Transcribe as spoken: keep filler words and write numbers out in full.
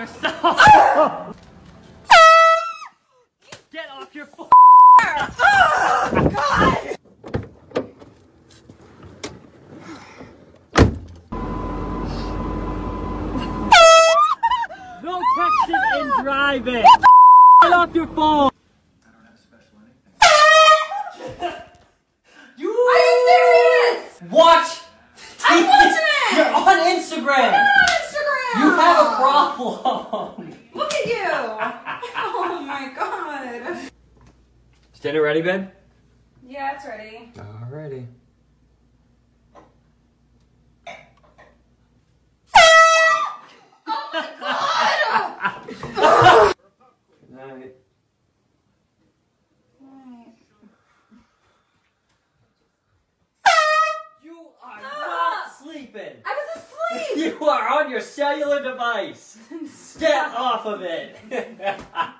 yourself! Get off your phone! Oh, God! No texting and driving! Get off your phone! I don't have special anything. You Are you serious? Watch! I'm watching it! You're on Instagram! I'm on Instagram! You have a problem! Look at you! Oh my God! Is dinner ready, babe? Yeah, it's ready. Alrighty. Oh my God! Good night. You are not sleeping! I was asleep! You are on your cellular device! Get off of it!